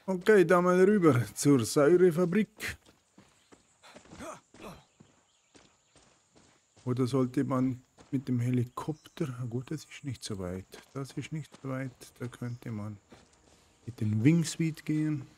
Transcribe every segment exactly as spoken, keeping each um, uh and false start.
Okay, da mal rüber zur Säurefabrik. Oder sollte man mit dem Helikopter... Na gut, das ist nicht so weit. Das ist nicht so weit. Da könnte man mit dem Wingsuit gehen.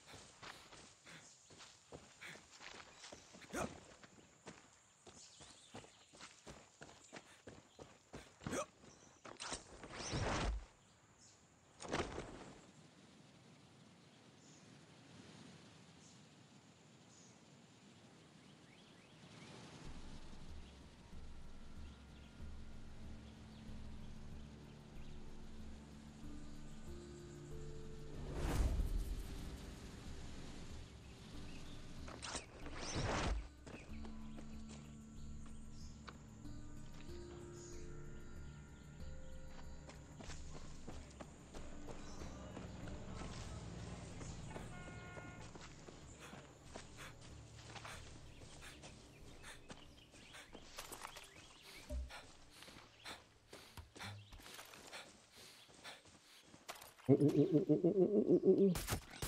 Oh, oh, oh, oh, oh, oh, oh, oh, oh.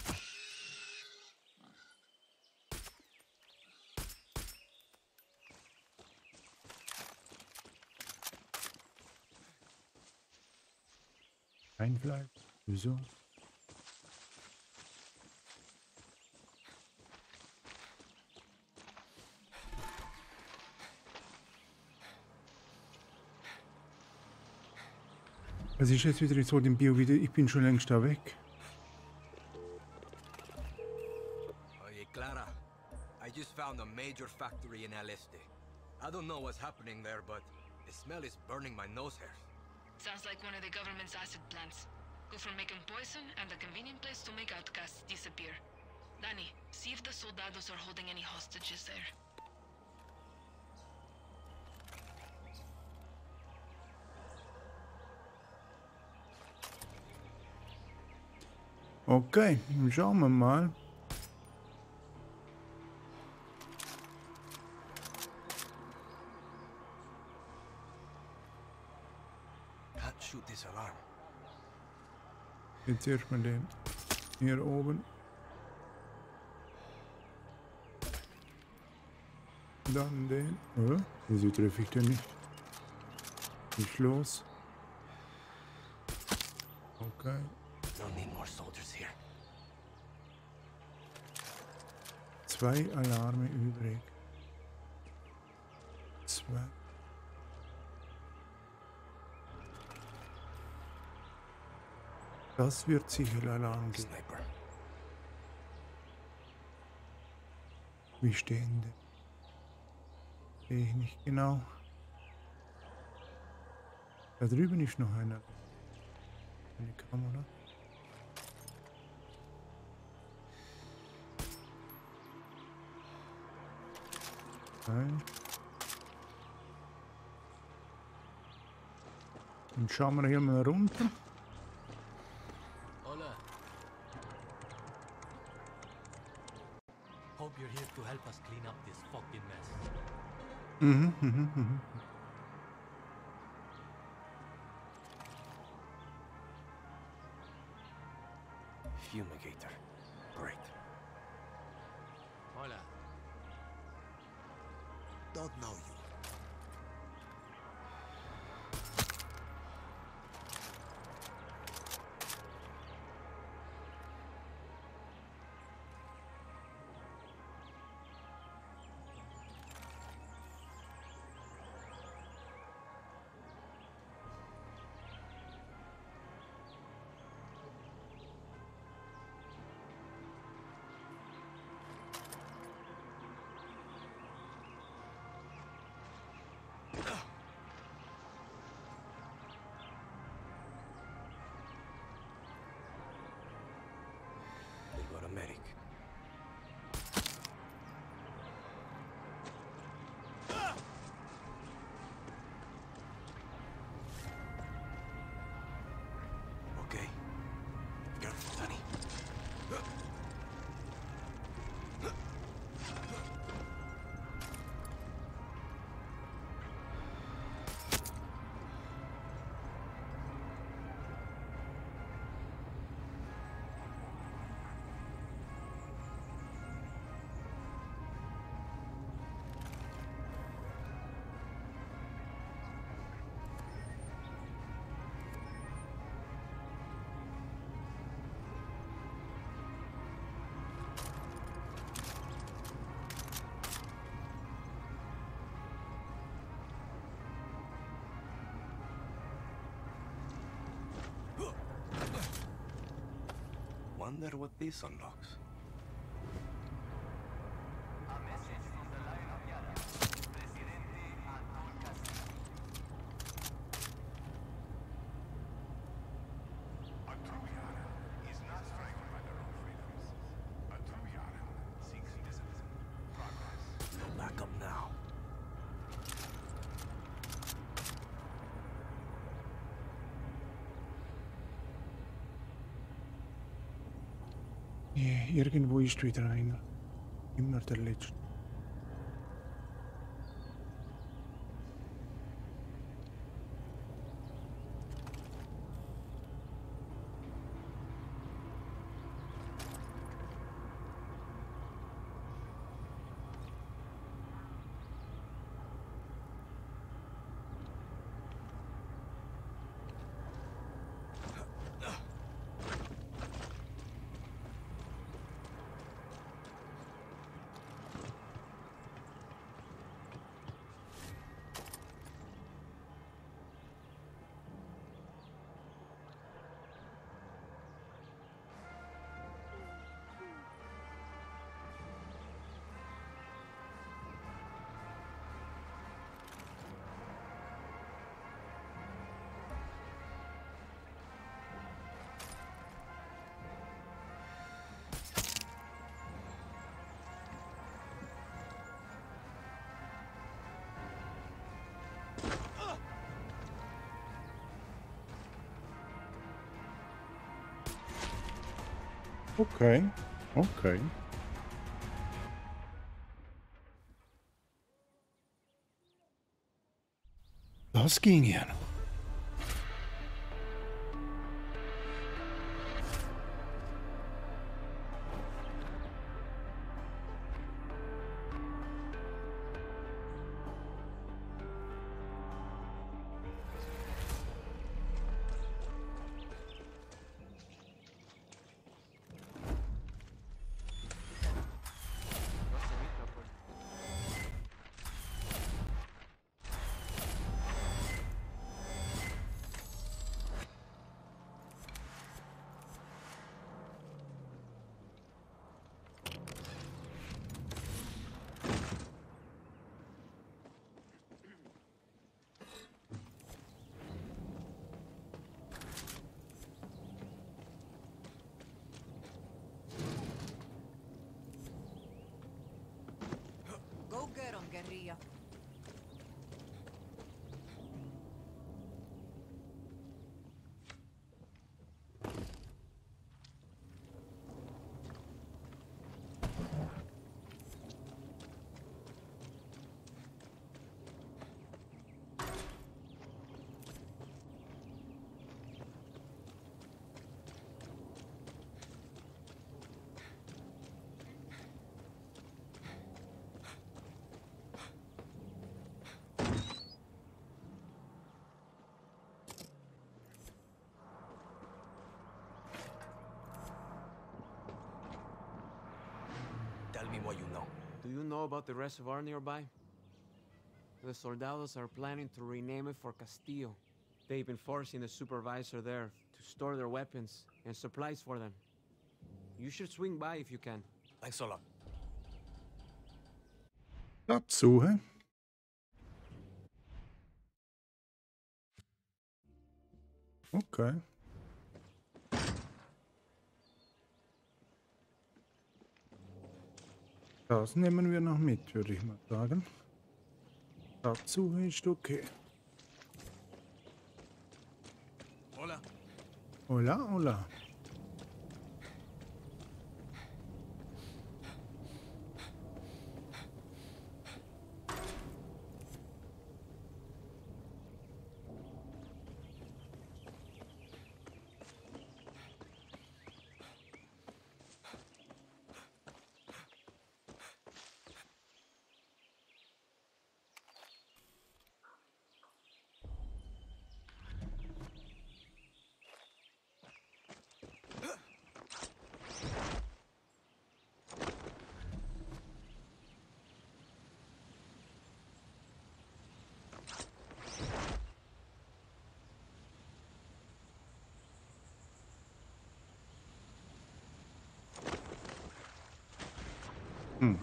Kein Fleisch. Wieso? Was ist jetzt wieder so dem Bio wieder? Ich bin schon längst da weg. Oye, Clara, I just found a major factory in El Este. I don't know what's happening there, but the smell is burning my nose hairs. Sounds like one of the government's acid plants. Go from making poison and a convenient place to make outcasts disappear. Danny, see if the soldados are holding any hostages there. Okay, schauen wir mal. Can't shoot this alarm. Jetzt erstmal den hier oben. Dann den. Oh, wieso treffe ich den nicht? Nicht los. Okay. Don't need more soldiers here. Zwei Alarme übrig. Zwei. Das wird sicher Alarm geben. Sniper. Wie stehen die? Sehe ich nicht genau. Da drüben ist noch einer. Eine Kamera. Nein. Dann schauen wir hier mal runter. Hola. Hope you're here to help us clean up this fucking mess. Mhm, mhm, mhm. Fumigator. Great. Hola. Don't know you. wonder what this unlocks. No backup now. Nee, irgendwo ist wieder einer. Immer der letzte. Okay, okay. Das ging ja noch. Go get 'em, guerrilla. Tell me what you know. Do you know about the reservoir nearby? The soldados are planning to rename it for Castillo. They've been forcing the supervisor there to store their weapons and supplies for them. You should swing by if you can. Thanks a lot. Schatzsuche. Okay. Das nehmen wir noch mit, würde ich mal sagen. Schatzsuche ist okay. Hola. Hola, hola. Hm.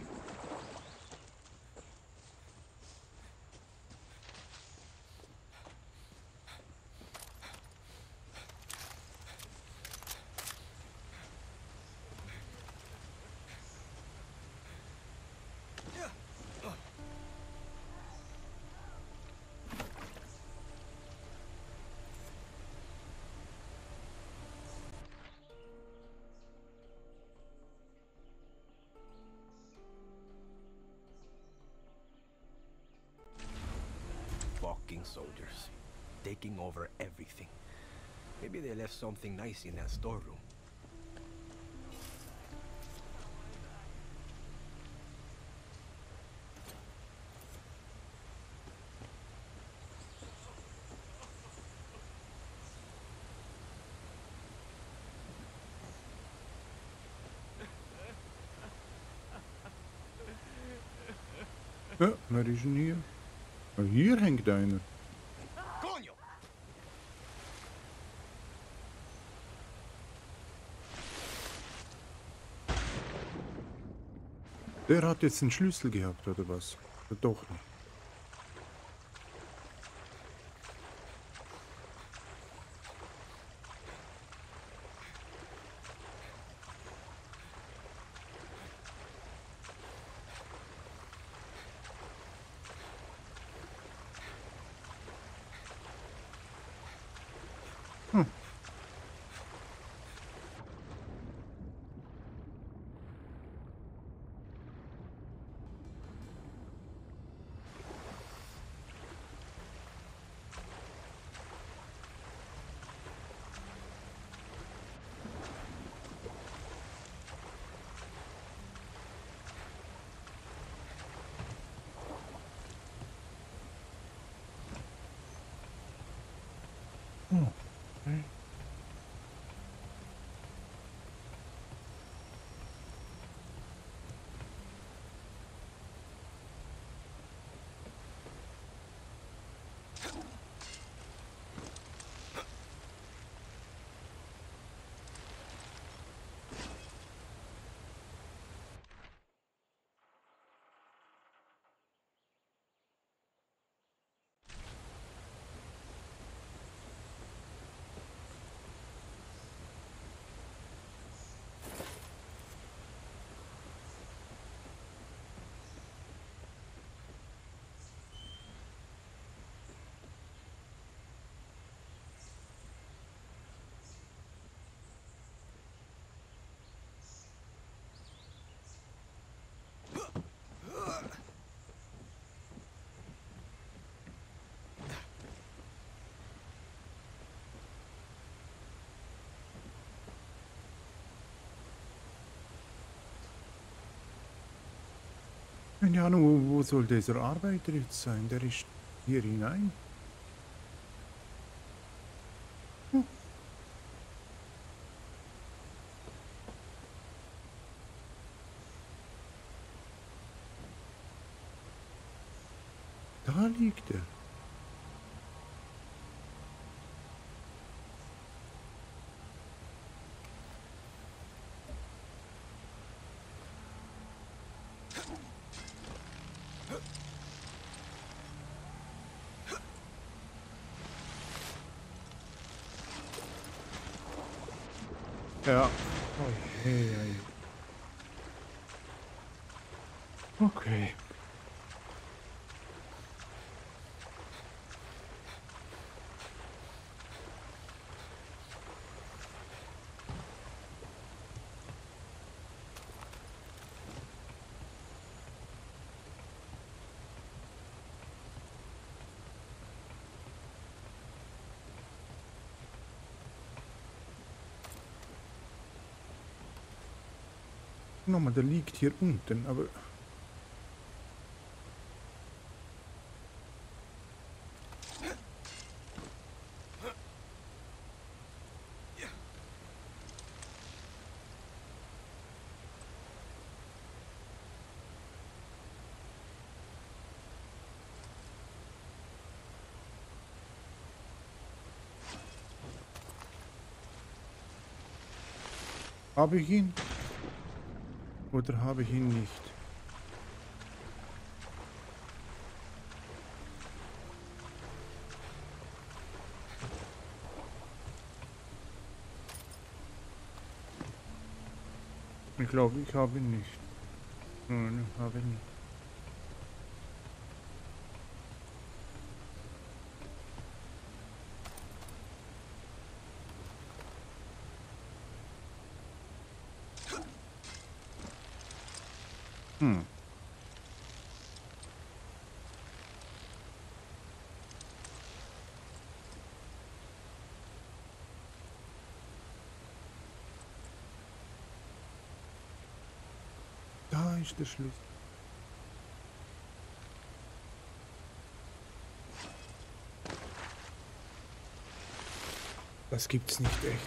Fucking soldiers. Taking over everything. Maybe they left something nice in that storeroom. Ja, wer ist denn hier? Ah, hier hängt einer. Coño! Der hat jetzt einen Schlüssel gehabt, oder was? Oder doch nicht? Hm. Oh, okay. Keine Ahnung, wo, wo soll dieser Arbeiter jetzt sein? Der ist hier hinein. Hm. Da liegt er. Ja. Oh, hey, hey. Okay. Nochmal, der liegt hier unten, aber... Habe ich ihn? Oder habe ich ihn nicht? Ich glaube, ich habe ihn nicht. Nein, ich habe ihn nicht. Hm. Da ist der Schlüssel. Das gibt's nicht echt.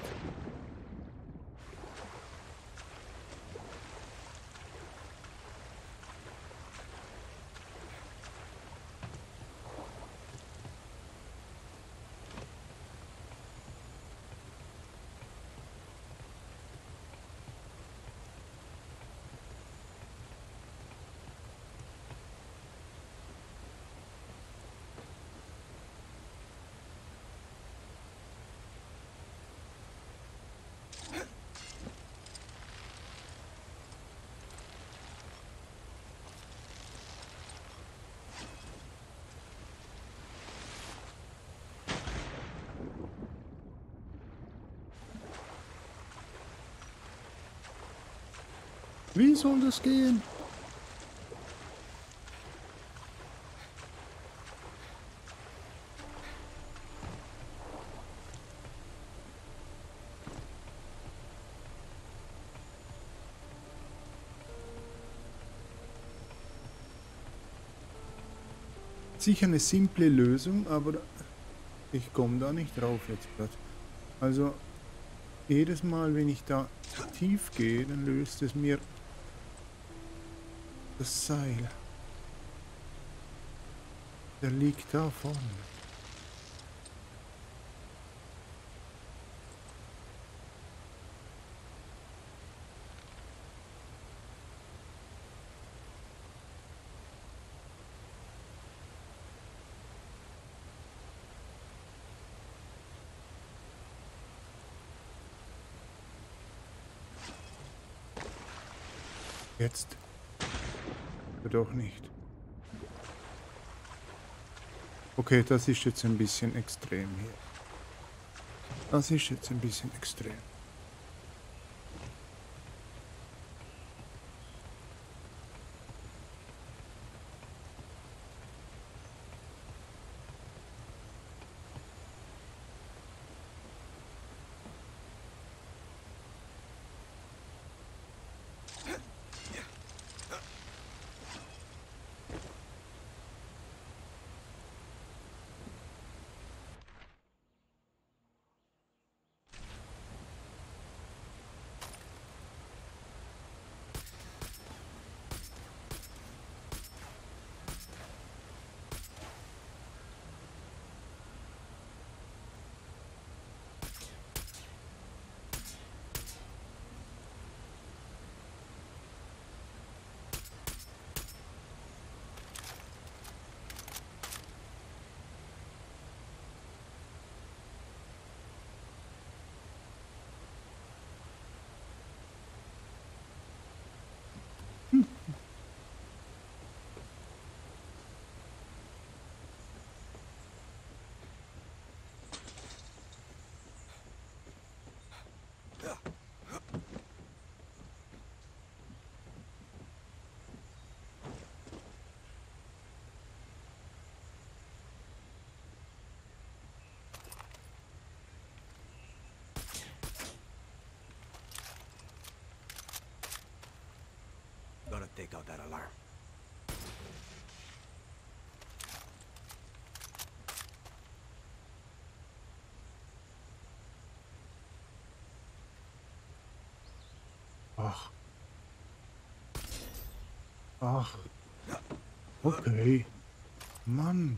Wie soll das gehen? Sicher eine simple Lösung, aber ich komme da nicht drauf jetzt gerade. Also jedes Mal, wenn ich da tief gehe, dann löst es mir das Seil. Der liegt da vorne. Jetzt. Doch nicht. Okay, das ist jetzt ein bisschen extrem hier. Das ist jetzt ein bisschen extrem. Gotta take out that alarm. Ach. Ach. Okay. Mann.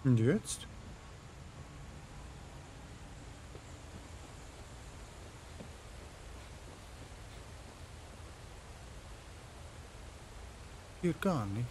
Und jetzt? Hier gar nicht.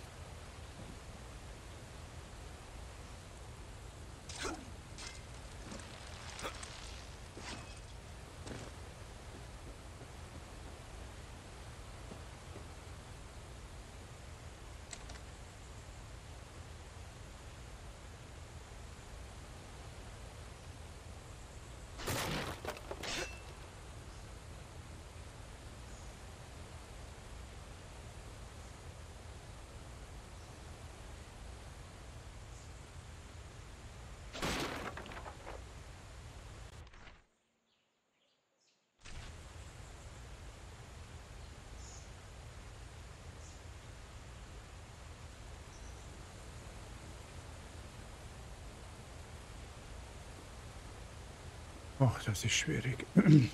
Ach, das ist schwierig.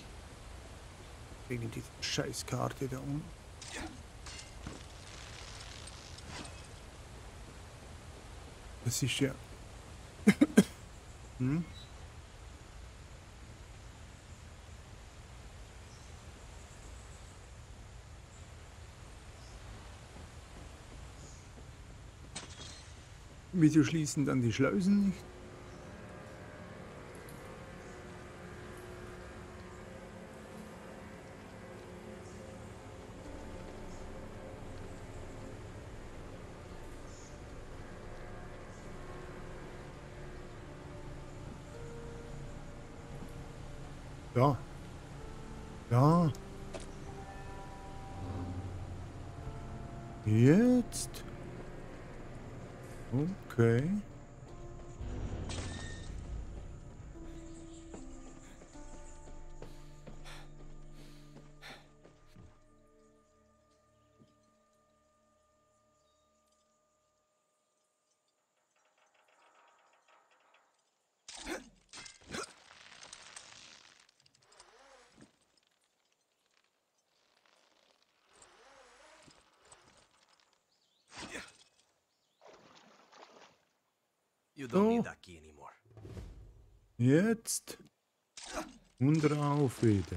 Wegen dieser Scheißkarte da unten. Das ist ja... hm? Wieso schließen dann die Schleusen nicht? Ja. Ja. Jetzt. Okay. You don't Oh. need that key anymore. Jetzt. Und rauf wieder.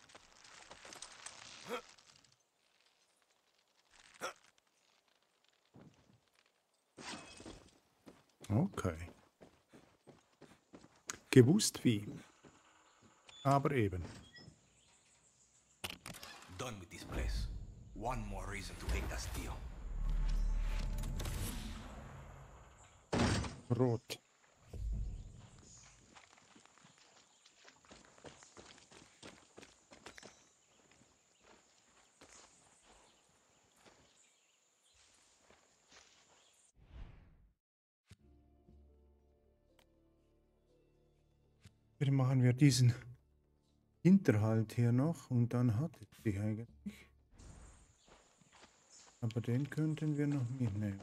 Okay. Gewusst wie. Aber eben. Done with this place. One more reason to hate Castillo. Rot. Hier machen wir diesen Hinterhalt hier noch und dann hat es sich eigentlich. Aber den könnten wir noch mitnehmen.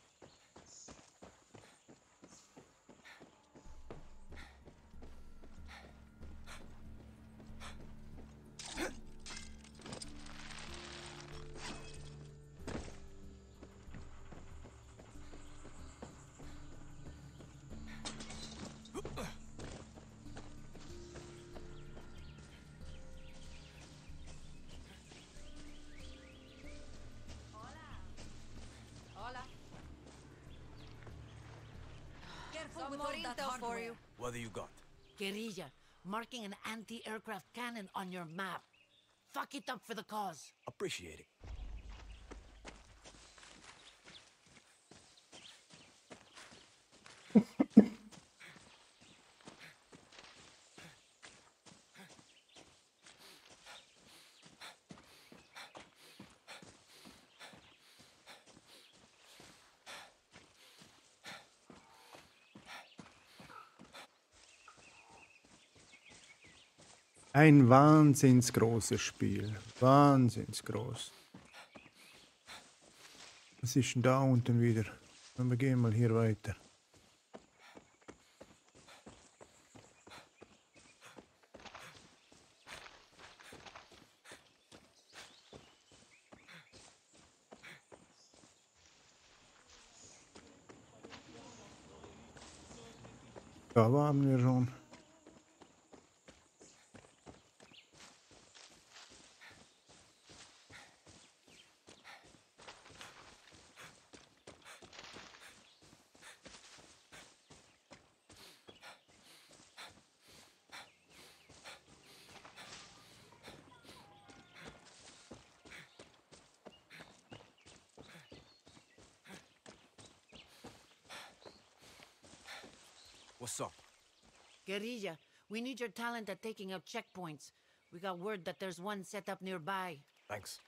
Hola. Careful Some with more all that intel for hardware. you. What do you got? Guerrilla, marking an anti-aircraft cannon on your map. Fuck it up for the cause. Appreciate it. Ein wahnsinns großes Spiel. Wahnsinns groß. Was ist denn da unten wieder? Wir gehen mal hier weiter. Da waren wir schon. What's up? Guerrilla, we need your talent at taking out checkpoints. We got word that there's one set up nearby. Thanks.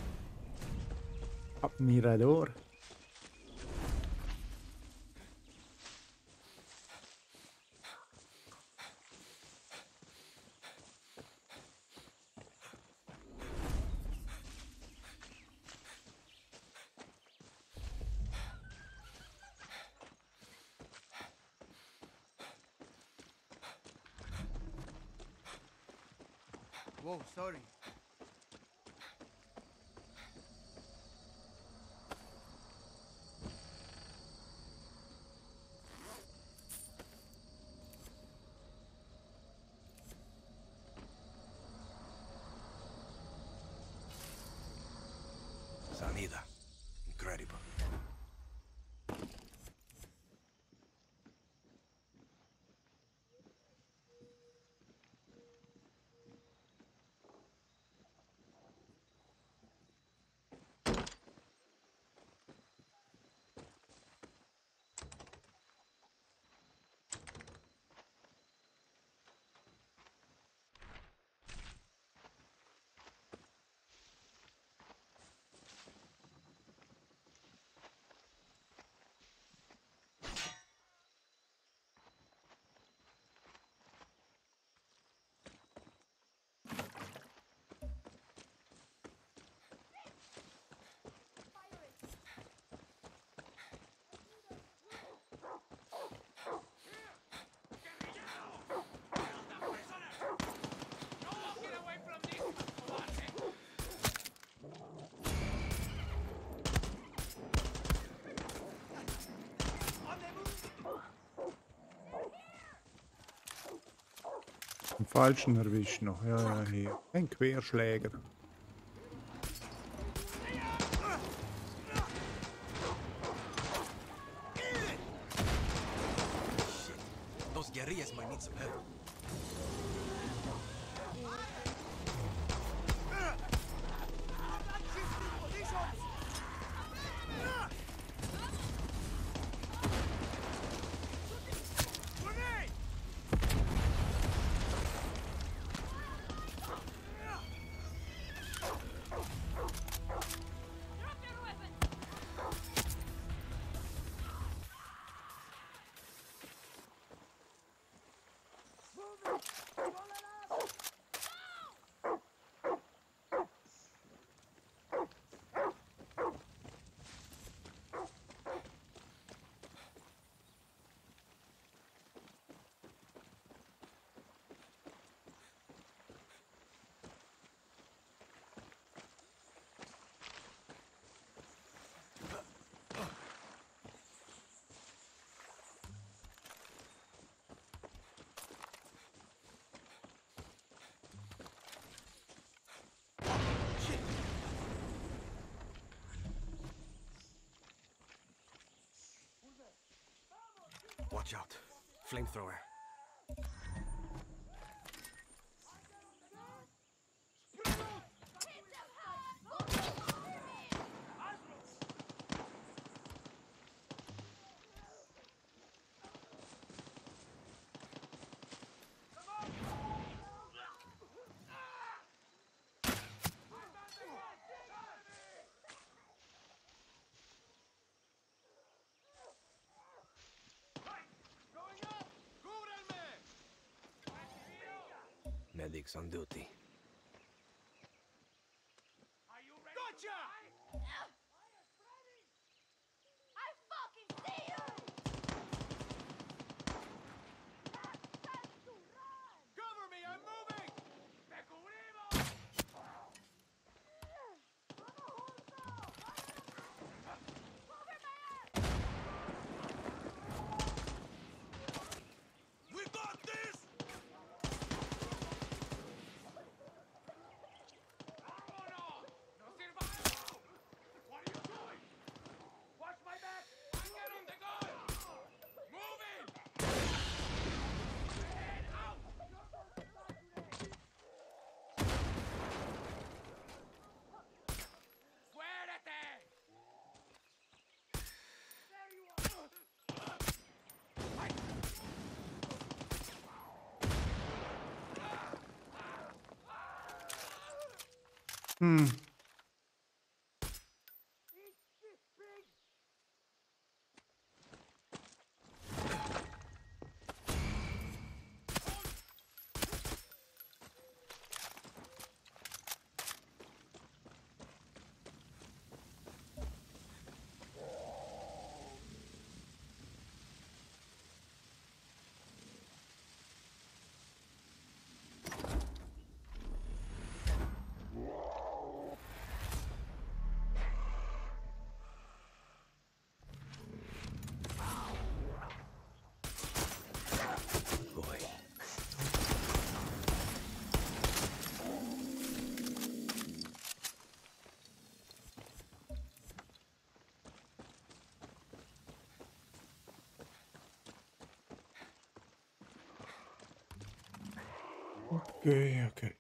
Admirador. Whoa, sorry. Sanida. Incredible. Den falschen erwischt noch. Ja, ja, hier. Ein Querschläger. Those guerrillas might need some help. Watch out. Flamethrower. Medics on duty. Gotcha! I fucking see you! Cover me, I'm moving! Hmm. Okay, okay.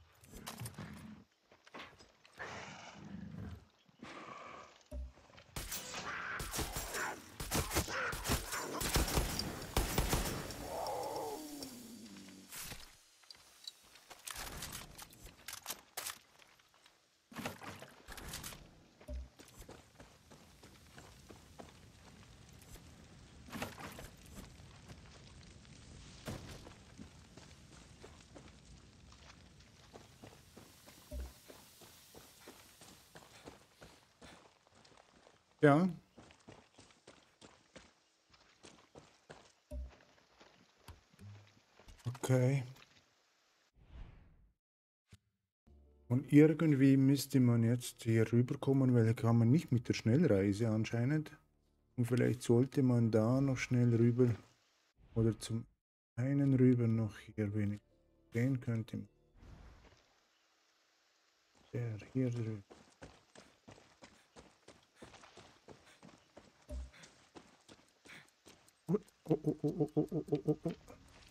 Ja. Okay. Und irgendwie müsste man jetzt hier rüberkommen, weil da kann man nicht mit der Schnellreise anscheinend. Und vielleicht sollte man da noch schnell rüber oder zum einen rüber noch hier wenig sehen könnte man. Der hier drüber. Oh, oh, oh, oh, oh, oh, oh, oh, oh.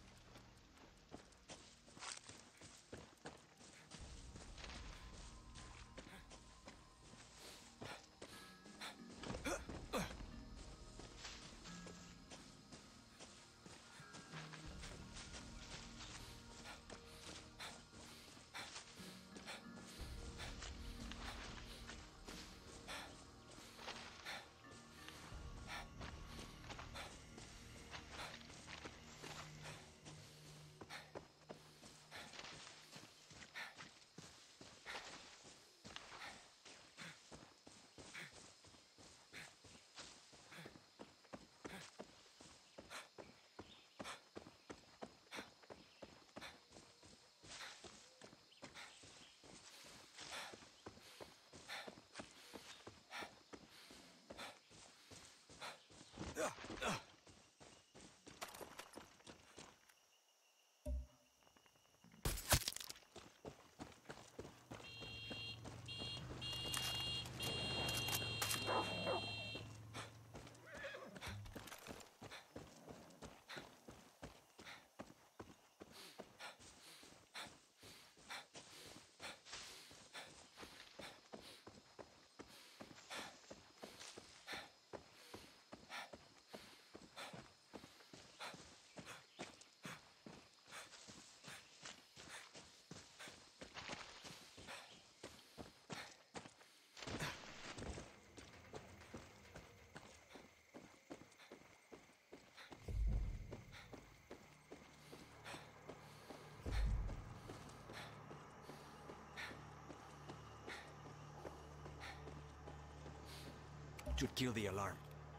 Should kill the alarm.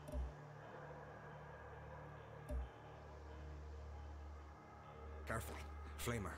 Careful. Flamer.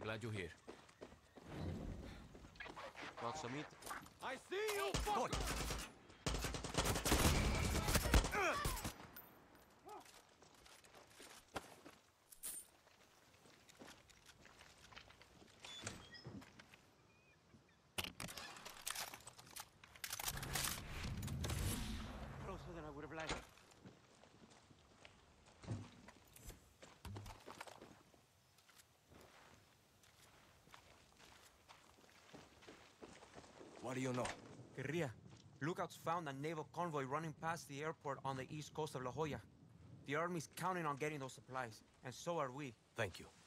Glad you're here. Proximate. I see you, fuck! Closer than I would have liked. What do you know? Guerrilla, lookouts found a naval convoy running past the airport on the east coast of La Jolla. The army's counting on getting those supplies, and so are we. Thank you.